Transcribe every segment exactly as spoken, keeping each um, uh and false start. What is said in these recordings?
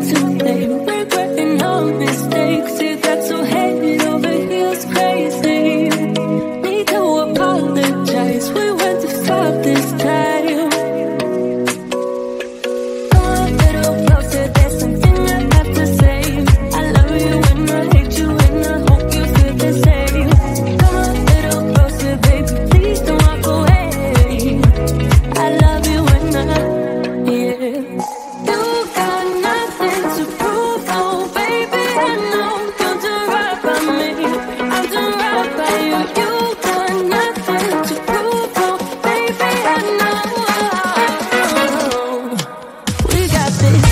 too late, regretting all mistakes. It got so head over heels crazy. Need to apologize, we went too far this time. Come a little closer, there's something I have to say. I love you and I hate you and I hope you feel the same. Come a little closer, baby, please don't walk away. I love you and I, yeah. You got nothing to prove, oh baby, I know. You're doing right by me, I'm doing right by you. You got nothing to prove, oh baby, I know. We got this.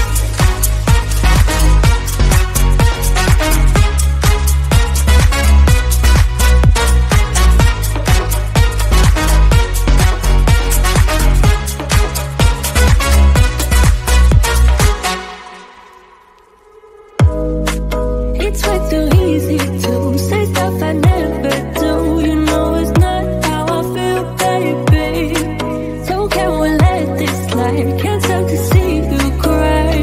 It's way too easy to say stuff I never do. You know it's not how I feel, baby. So can we let this slide? Can't stand to see you cry.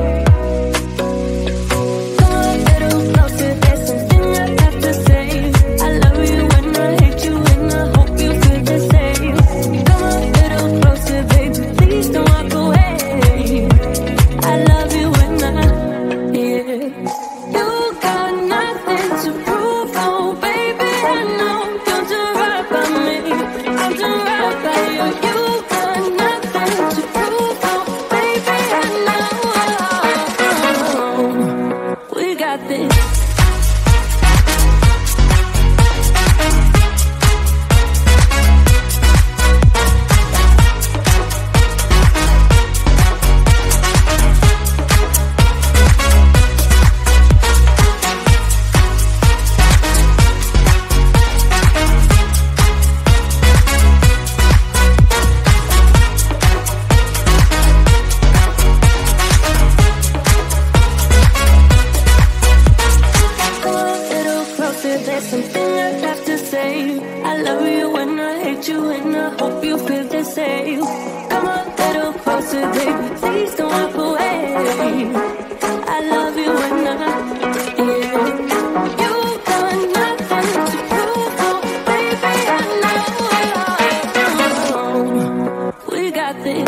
Come a little closer, there's something I have to say. I love you and I hate you and I hope you feel the same. Come a little closer, baby, please don't walk away. I love you and I, yeah. You got nothing to prove, oh baby, I know. You're doing right by me, I'm doing right by you. You got nothing to prove, oh baby, I know. We got this. Come a little closer, there's something I have to say. I love you and I hate you and I hope you feel the same. Come a little closer, baby, please don't walk away. I love you and I, yeah. You got nothing to prove, oh baby, I know. We got this.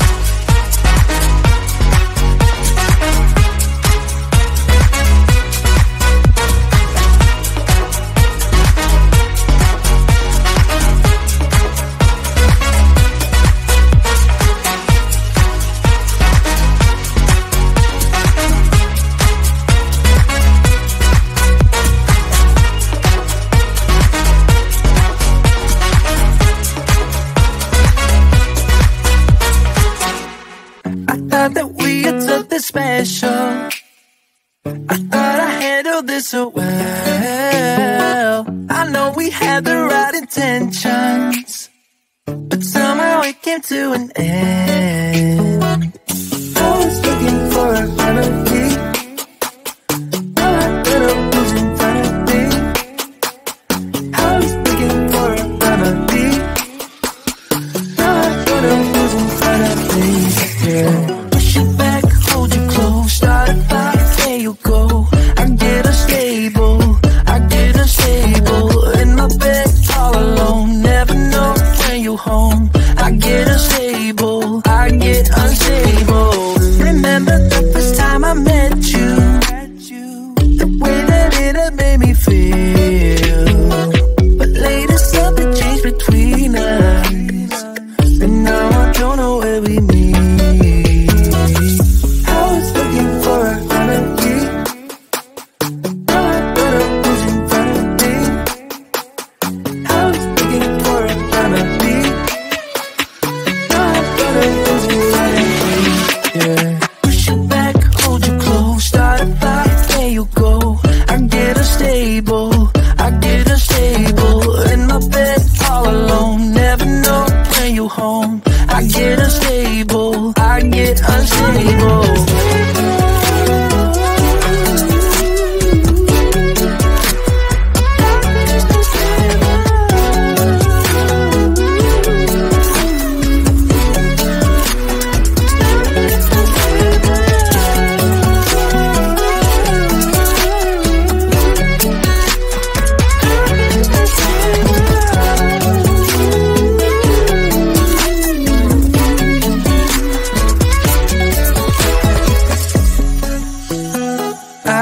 Thought that we had something special. I thought I handled this so well. I know we had the right intentions, but somehow it came to an end. I was looking for a remedy. All I could have was in front of me. I was looking for a remedy. All I could have was in front of me. Yeah. Push it back, hold you close, start a fire, there you go. I get unstable, I get unstable. In my bed, all alone, never know when you home. I get unstable, I get unstable. Remember the first time I met you, the way that it had made me feel. But later something changed between us, and now I don't know where we meet.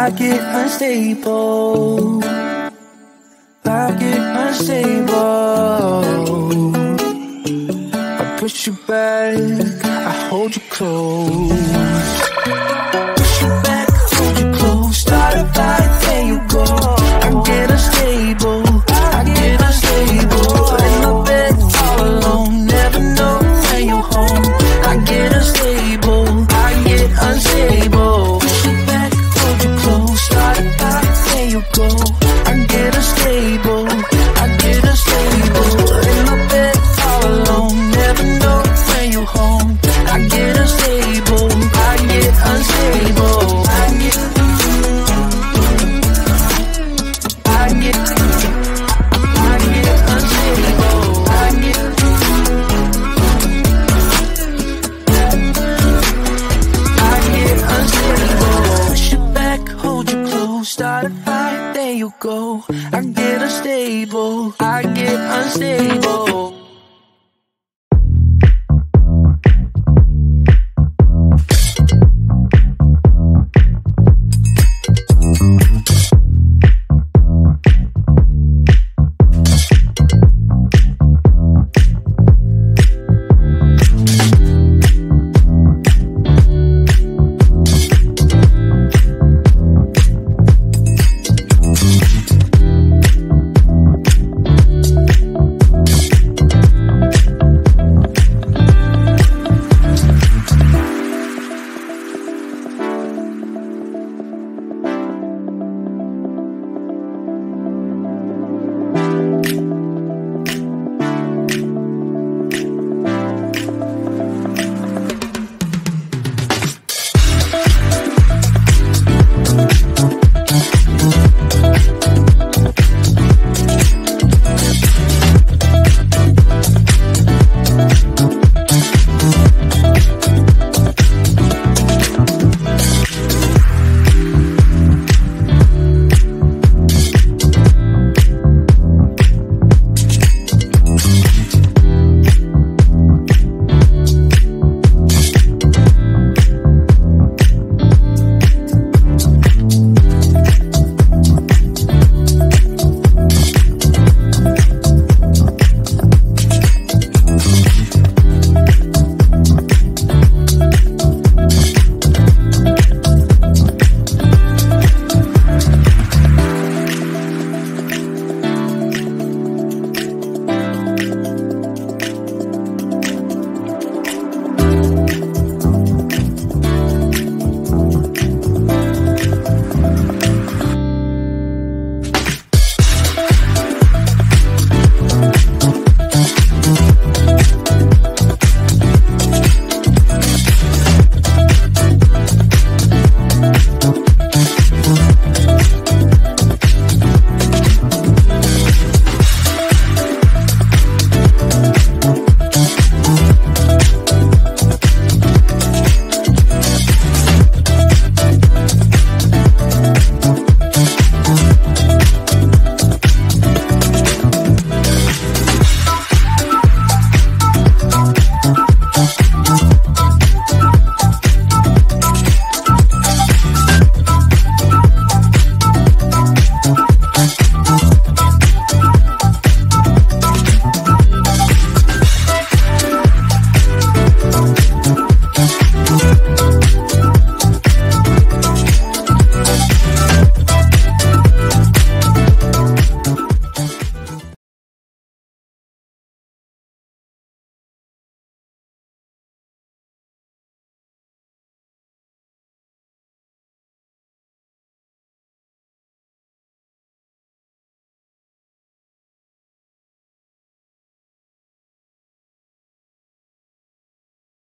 I get unstable. I get unstable. I push you back, I hold you close. Push you back, hold you close. Start a fight, there you go. I get unstable, I get unstable. In my bed all alone, never know when you're home. I get unstable, I get unstable. Push you back, hold you close. Start a fight, there you go. I get unstable, I get unstable. In my bed all alone, never know when you're home. I get unstable, I get unstable. I get, I get, I get unstable. I get, I get unstable. Push you back, hold you close. Start a fight, there you go. I get unstable, I get unstable.